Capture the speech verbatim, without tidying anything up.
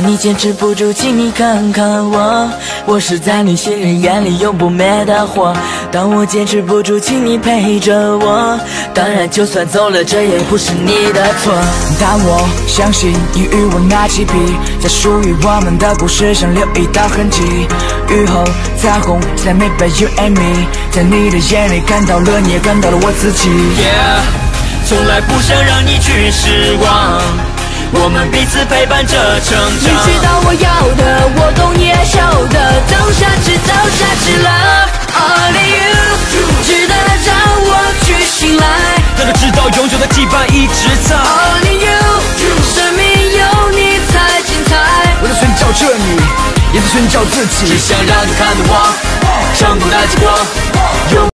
让你坚持不住，请你看看我，我是在你心人眼里永不灭的火。当我坚持不住，请你陪着我，当然就算走了，这也不是你的错。 但我相信你与我那起笔，在属于我们的故事上留一道痕迹。雨后彩虹 Stand me by you and me， 在你的眼里看到了，你也看到了我自己。 Yeah， 从来不想让你去失望，我们彼此陪伴着成长。 你知道我要的，我懂你爱笑的，走下去，走下去了。Only you， 值得让我去醒来。 让他知道永久的羁绊一直在。 Only you， 生命有你才精彩。 我在寻找着你，也在寻找自己， 只想让你看到我成功的结果。